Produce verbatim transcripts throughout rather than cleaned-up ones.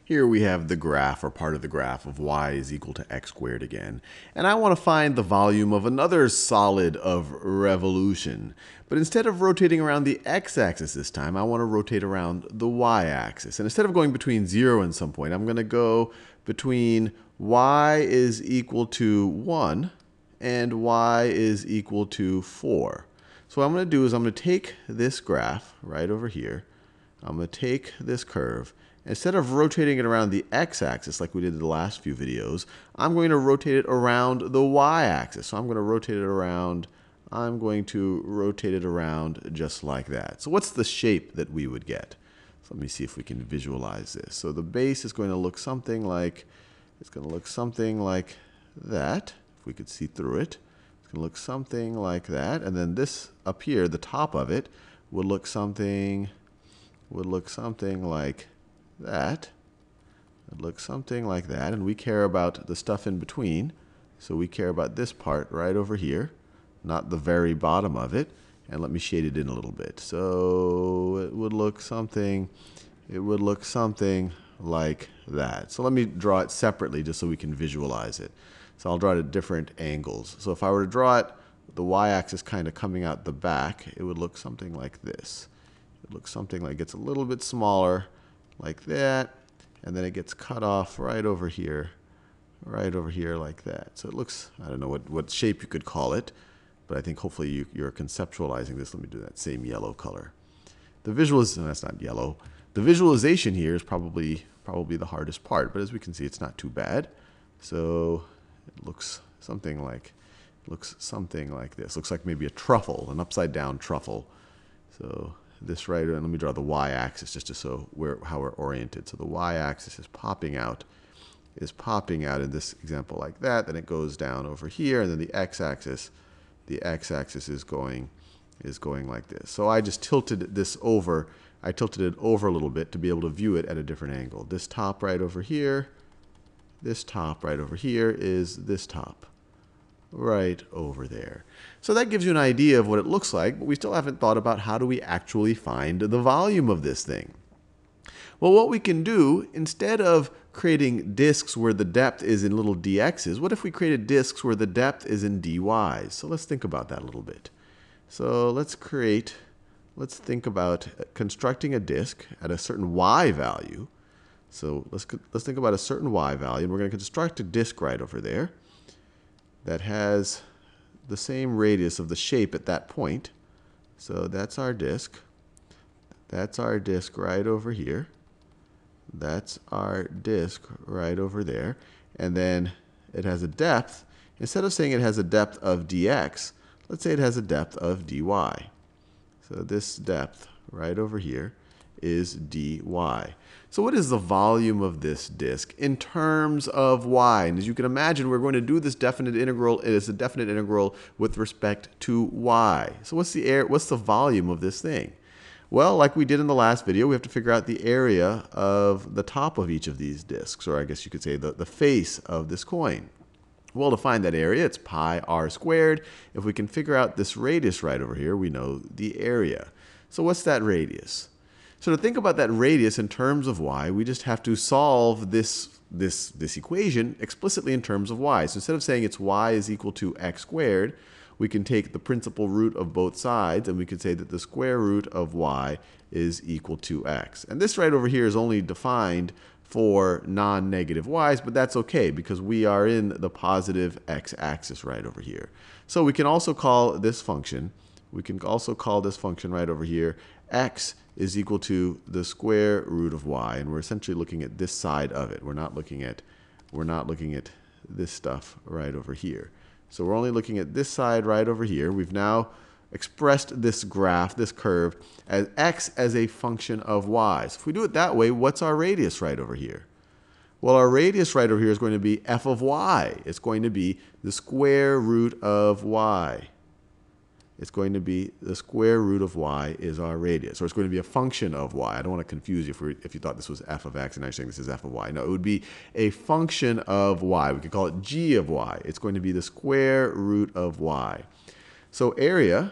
Here we have the graph, or part of the graph, of y is equal to x squared again. And I want to find the volume of another solid of revolution. But instead of rotating around the x-axis this time, I want to rotate around the y-axis. And instead of going between zero and some point, I'm going to go between y is equal to one and y is equal to four. So what I'm going to do is I'm going to take this graph right over here. I'm going to take this curve. Instead of rotating it around the x-axis like we did in the last few videos, I'm going to rotate it around the y-axis. So I'm going to rotate it around, I'm going to rotate it around just like that. So what's the shape that we would get? So let me see if we can visualize this. So the base is going to look something like, it's going to look something like that, if we could see through it. It's going to look something like that. And then this up here, the top of it, would look something, would look something like that. It looks something like that, and we care about the stuff in between. So we care about this part right over here, not the very bottom of it. And let me shade it in a little bit. So it would look something, it would look something like that. So let me draw it separately just so we can visualize it. So I'll draw it at different angles. So if I were to draw it, the y-axis kind of coming out the back, it would look something like this. It looks something like it's a little bit smaller, like that, and then it gets cut off right over here, right over here like that. So it looks, I don't know what, what shape you could call it, but I think hopefully you, you're conceptualizing this. Let me do that same yellow color. The visualization, no, that's not yellow. The visualization here is probably, probably the hardest part, but as we can see, it's not too bad. So it looks something like, looks something like this. Looks like maybe a truffle, an upside down truffle. So this right, and let me draw the y-axis just to show where, how we're oriented. So the y-axis is popping out, is popping out in this example like that. Then it goes down over here, and then the x-axis, the x-axis is going, is going like this. So I just tilted this over. I tilted it over a little bit to be able to view it at a different angle. This top right over here, this top right over here is this top right over there. So that gives you an idea of what it looks like, but we still haven't thought about how do we actually find the volume of this thing. Well, what we can do, instead of creating disks where the depth is in little dx's, what if we created disks where the depth is in dy's? So let's think about that a little bit. So let's create, let's think about constructing a disk at a certain y value. So let's, let's think about a certain y value, and we're going to construct a disk right over there that has the same radius of the shape at that point. So that's our disk. That's our disk right over here. That's our disk right over there. And then it has a depth. Instead of saying it has a depth of dx, let's say it has a depth of dy. So this depth right over here is dy. So what is the volume of this disk in terms of y? And as you can imagine, we're going to do this definite integral. It is a definite integral with respect to y. So what's the air, what's the volume of this thing? Well, like we did in the last video, we have to figure out the area of the top of each of these disks, or I guess you could say the, the face of this coin. Well, to find that area, it's pi r squared. If we can figure out this radius right over here, we know the area. So what's that radius? So to think about that radius in terms of y, we just have to solve this, this, this equation explicitly in terms of y. So instead of saying it's y is equal to x squared, we can take the principal root of both sides, and we could say that the square root of y is equal to x. And this right over here is only defined for non-negative y's, but that's okay because we are in the positive x-axis right over here. So we can also call this function, we can also call this function right over here, x is equal to the square root of y, and we're essentially looking at this side of it. We're not looking at, we're not looking at this stuff right over here. So we're only looking at this side right over here. We've now expressed this graph, this curve, as x as a function of y. So if we do it that way, what's our radius right over here? Well, our radius right over here is going to be f of y. It's going to be the square root of y. It's going to be the square root of y is our radius. Or it's going to be a function of y. I don't want to confuse you if, we're, if you thought this was f of x and I'm saying this is f of y. No, it would be a function of y. We could call it g of y. It's going to be the square root of y. So area,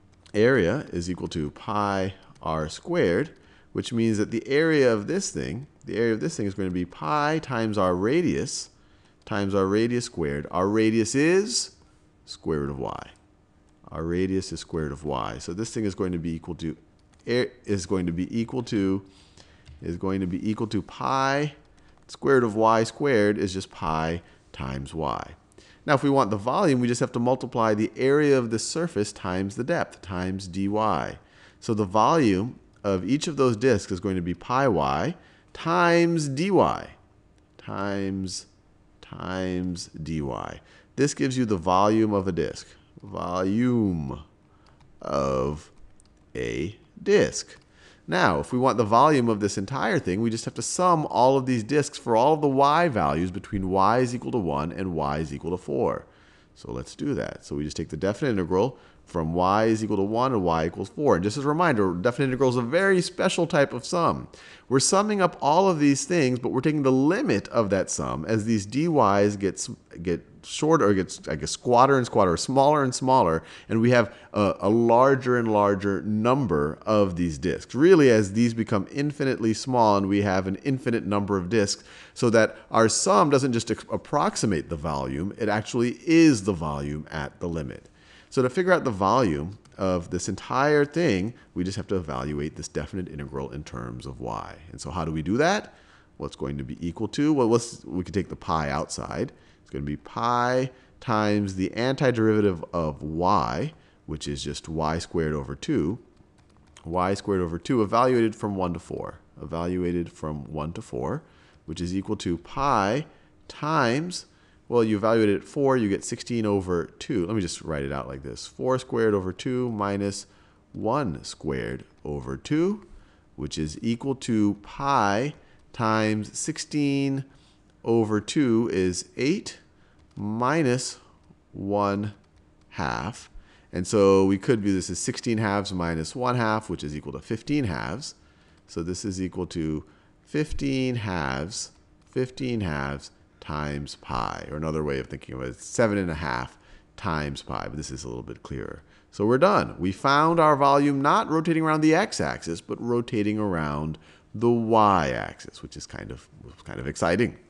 area is equal to pi r squared, which means that the area of this thing the area of this thing is going to be pi times our radius times our radius squared. Our radius is square root of y. Our radius is square root of y. So this thing is going to be equal to is going to be equal to is going to be equal to pi square root of y squared is just pi times y. Now, if we want the volume, we just have to multiply the area of this surface times the depth times dy. So the volume of each of those disks is going to be pi y times dy times times dy. This gives you the volume of a disk. Volume of a disk. Now, if we want the volume of this entire thing, we just have to sum all of these disks for all of the y values between y is equal to one and y is equal to four. So let's do that. So we just take the definite integral from y is equal to one and y equals four. And just as a reminder, definite integral is a very special type of sum. We're summing up all of these things, but we're taking the limit of that sum as these dy's get, get shorter, or gets, I guess, squatter and squatter, smaller and smaller, and we have a, a larger and larger number of these disks. Really, as these become infinitely small and we have an infinite number of disks, so that our sum doesn't just approximate the volume, it actually is the volume at the limit. So to figure out the volume of this entire thing, we just have to evaluate this definite integral in terms of y. And so how do we do that? Well, it's going to be equal to, well, let's, we can take the pi outside. It's going to be pi times the antiderivative of y, which is just y squared over two. Y squared over two evaluated from one to four. Evaluated from one to four, which is equal to pi times, well, you evaluate it at four, you get sixteen over two. Let me just write it out like this. four squared over two minus one squared over two, which is equal to pi times sixteen over two is eight minus one half. And so we could view this as sixteen halves minus one half, which is equal to fifteen halves. So this is equal to fifteen halves, fifteen halves times pi. Or another way of thinking of it is seven and a half times pi. But this is a little bit clearer. So we're done. We found our volume not rotating around the x-axis, but rotating around the y-axis, which is kind of, kind of exciting.